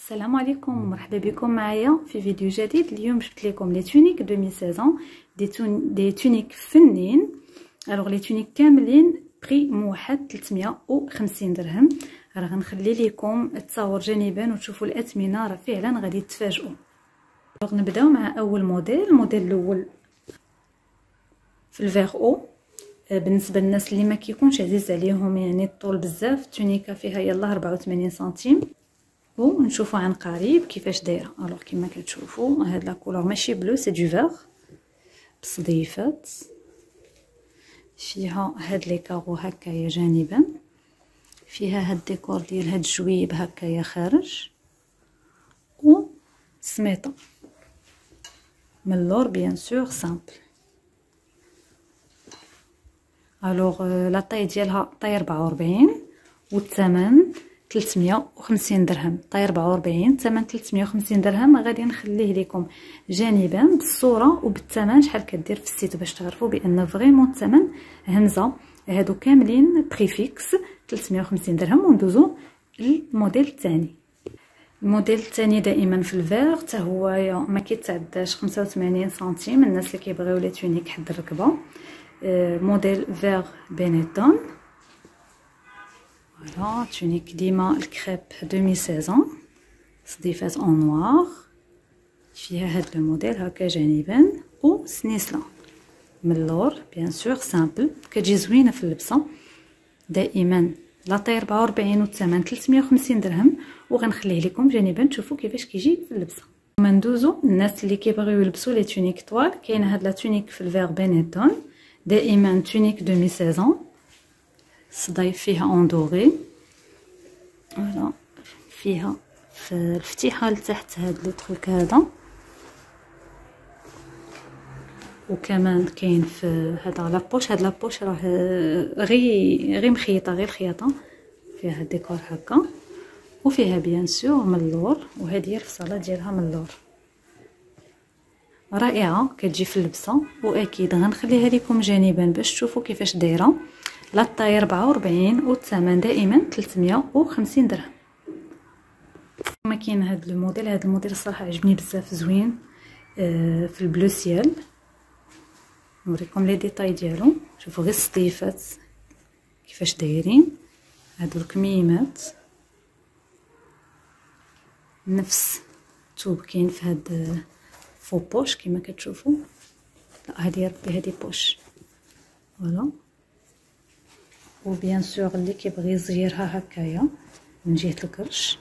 السلام عليكم ومرحبا بكم معايا في فيديو جديد. اليوم جبت لكم لي تونيك دومي سيزون دي تونيك فنين. الوغ لي تونيك كاملين بري موحد 350 درهم. راه غنخلي لكم التصاور جانبا وتشوفوا الاثمنه، راه فعلا غادي تتفاجئوا. الوغ نبداو مع اول موديل. الموديل الاول في الفيغ او. بالنسبه للناس اللي ما كيكونش عزيز عليهم يعني الطول بزاف، التونيكه فيها يلا 84 سنتيم. ونشوفوا عن قريب كيفاش دايره. الوغ كما كتشوفوا هاد لا كولور ماشي بلو، سي دو فيغ بصديفات، فيها هاد لي كارو هكايا جانبا، فيها هاد ديكور ديال هاد الجويب هكايا خارج، و سميطه من اللور بيان سور سامبل. الوغ لا طاي ديالها طاي 44 والثمن 350 درهم. طاي 44 ثمن 350 درهم. غادي نخليه لكم جانبا بالصوره وبالثمن شحال كدير في السيت باش تعرفوا بان فريمون الثمن همزه. هادو كاملين بريفيكس 350 درهم. وندوزو للموديل الثاني. الموديل الثاني دائما في الفيغ، حتى هو ما كيتعداش 85 سنتيم. الناس اللي كيبغيو لي تونيك حد الركبه، موديل فيغ بينيتون. فوالا تونيك ديما الكريب دومي سيزون، صديفات اون نوار، فيها هاد لو موديل هكا جانبا و سنيسله من اللور بيان سور سامبل. كتجي زوينه في اللبسه. دائما لا طاي 44 والثمن 350 درهم. وغنخليه لكم جانبا تشوفوا كيفاش كيجي في اللبسه. ندوزو الناس اللي كيبغيو يلبسوا لي تونيك طوال. كاينه هاد لا تونيك في الفيغ بينيتون، دائما تونيك دومي سيزون، صدايف فيها اون دوري. فوالا فيها في الفتيحه لتحت هاد لو تروك هذا، وكمان كاين في هذا لابوش. هاد لابوش راه غير مخيطه، غير خياطه، فيها ديكور هكا، وفيها بيان سور من اللور. وهذه هي الفصاله ديالها من اللور، رائعه كتجي في اللبسه. واكيد غنخليها لكم جانبا باش تشوفوا كيفاش دايره. لا طاي 44 والثمن دائما 350 درهم. كما كاين هذا الموديل. هذا الموديل الصراحه عجبني بزاف، زوين في البلو سيال. نوريكم لي ديتاي ديالو. شوفوا غير الصديفات كيفاش دايرين، هادو الكميمات نفس الثوب كاين في هاد فو بوش كما كتشوفوا. لا هادي ربي هادي بوش. فوالا وبيان سور اللي كيبغي يزيرها هكايا من جهه الكرش.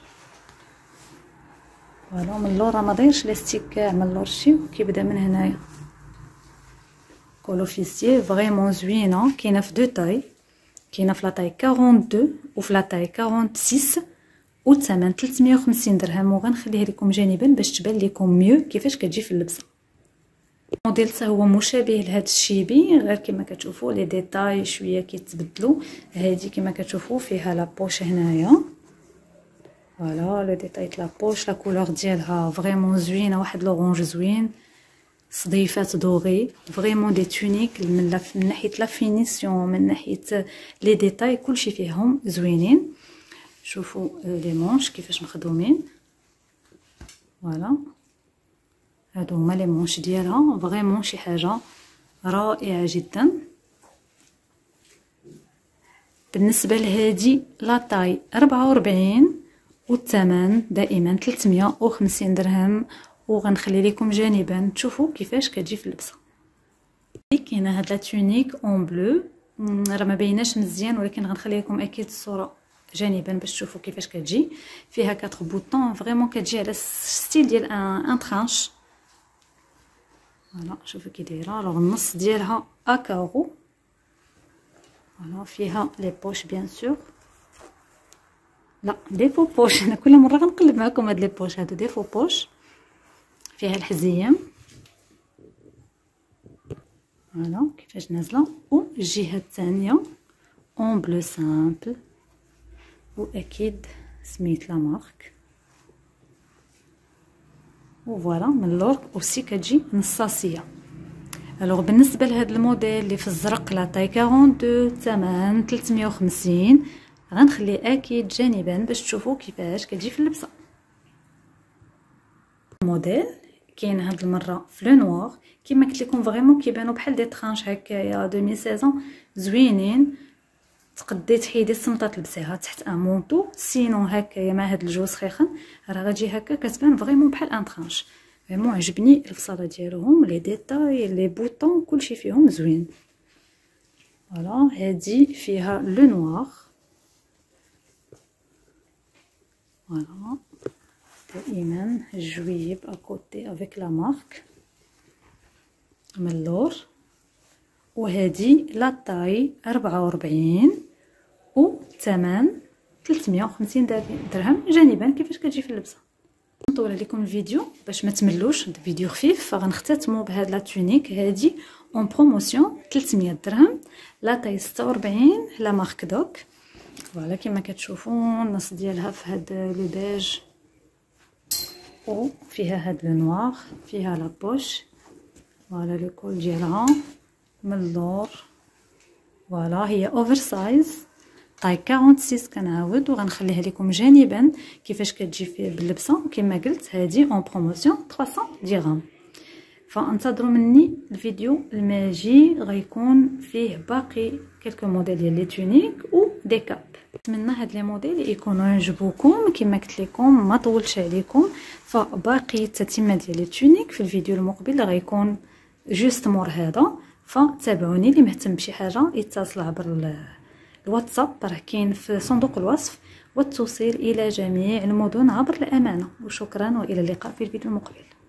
فوالا من اللور ما دايرش لاستيك كاع من اللور، شتي كيبدا من هنايا كولو فيسيي فريمون زوينه. كاينه في دو طاي، كاينه في لا طاي 42 وفي لا طاي 46 والثمن 350 درهم. وغنخليه لكم جانبا باش تبان لكم ميو كيفاش كتجي في اللبسه. الموديل حتى هو مشابه لهذا الشيبي، غير كما كتشوفوا لي ديتاي شويه كيتبدلوا. هذه كما كتشوفوا فيها لا بوش هنايا. فوالا لو ديتاي تاع لا بوش، لا كولور ديالها فريمون زوينه، واحد لورانج زوين، صديفات دوغي. فريمون دي تونيك من ناحيه لا فينيسيون، من ناحيه لي ديتاي، كلشي فيهم زوينين. شوفوا لي مونش كيفاش مخدومين. فوالا هادو هما لي مونش ديالها، فريمون شي حاجه رائعه جدا. بالنسبه لهادي لا طاي 44 والثمن دائما 350 درهم. وغنخلي لكم جانبا تشوفوا كيفاش كتجي في اللبسه. كاينه هاد لا تونيك اون بلو، راه ما بايناش مزيان ولكن غنخلي لكم اكيد الصوره جانبا باش تشوفوا كيفاش كتجي. فيها 4 بوطون، فريمون كتجي على ستيل ديال ان ترانش. فوالا شوفوا كي دايره. الوغ النص ديالها اكارو. فوالا فيها لي بوش بيان سور، لا دي فو بوش. انا كل مره غنقلب معكم هاد لي بوش، هادو دي فو بوش. فيها الحزيم فوالا كيفاش نازله. والجهه الثانيه اون بلو سامبل، واكيد سميت لا مارك. وفوالا من اللور اوسي كتجي نصاصيه. الوغ بالنسبه لهذا الموديل اللي في الزرق لا طاي 42 ثمن 350. غنخليه اكيد جانبا باش تشوفوا كيفاش كتجي في اللبسه. موديل كاين هاد المره في لو نوار كيما قلت لكم فريمون كيبانوا بحال دي ترانش هكايا 2016 زوينين. تقدي تحيدي الصمطه تلبسيها تحت ان مونطو سينو هكايا مع هاد الجو سخيخن راه غتجي هكا كتبان فريمون بحال ان ترانش. فريمون عجبني الفصاله ديالهم لي ديتاي لي بوطون كلشي فيهم زوين. فوالا هادي فيها لو نوار. فوالا دائما الجويب اكوتي افيك لا مارك من اللور. وهادي لا طاي 44 والثمن 350 درهم جانبا كيفاش كتجي في اللبسه. نطول عليكم الفيديو باش ما تملوش، فيديو خفيف. فغنختتموا بهاد لا تونيك هادي اون بروموسيون 300 درهم لا طاي 46 لا مارك دوك. فوالا كما كتشوفوا النص ديالها في هاد لو بيج وفيها هاد لو نوار فيها لا بوش. فوالا لو كول ديالها من اللور. فوالا هي اوفر سايز طاي 46 كنعاود وغنخليها لكم جانبا كيفاش كتجي فيه باللبسه. كما قلت هذه اون بروموسيون 300 درهم. فانتظروا مني الفيديو الماجي غيكون فيه باقي كلكو موديل ديال لي تونيك و دي كاب. نتمنى هاد لي موديل يكونوا يعجبوكم. كما قلت لكم ما طولش عليكم، فباقي التتمه ديال لي تونيك في الفيديو المقبل اللي غيكون جوست مور هذا. فتابعوني. اللي مهتم بشي حاجه يتصل عبر الواتساب راه كاين في صندوق الوصف، والتوصيل الى جميع المدن عبر الامانه. وشكرا والى اللقاء في الفيديو المقبل.